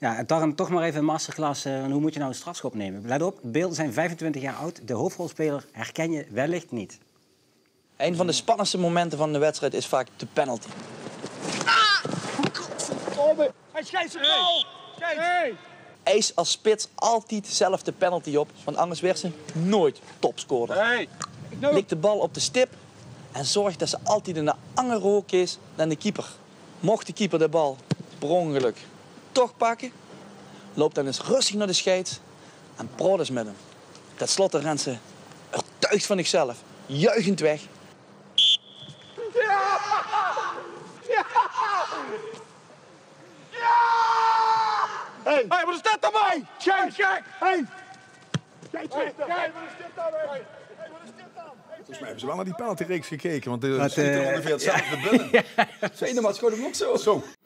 Ja, en daarom toch maar even een masterclass. Hoe moet je nou een strafschop nemen? Let op, de beelden zijn 25 jaar oud. De hoofdrolspeler herken je wellicht niet. Een van de spannendste momenten van de wedstrijd is vaak de penalty. Hij scheidt zijn bal! Hey. Eis als spits altijd zelf de penalty op, want anders werd ze nooit topscorer. Hey. Lik de bal op de stip en zorg dat ze altijd in een andere hoek is dan de keeper. Mocht de keeper de bal per ongeluk toch pakken, loopt dan eens rustig naar de scheids en praat eens met hem. Ten slotte rent ze overtuigd van zichzelf, juichend weg. Ja! Ja! Ja! Hey, wat is dat dan, man? Kijk! Hey! Kijk, wat is dit dan, hey? Wat is dit dan? Volgens mij hebben ze wel naar die penaltyreeks gekeken, want de schiet er ongeveer hetzelfde binnen. Venemat schoot hem ook zo.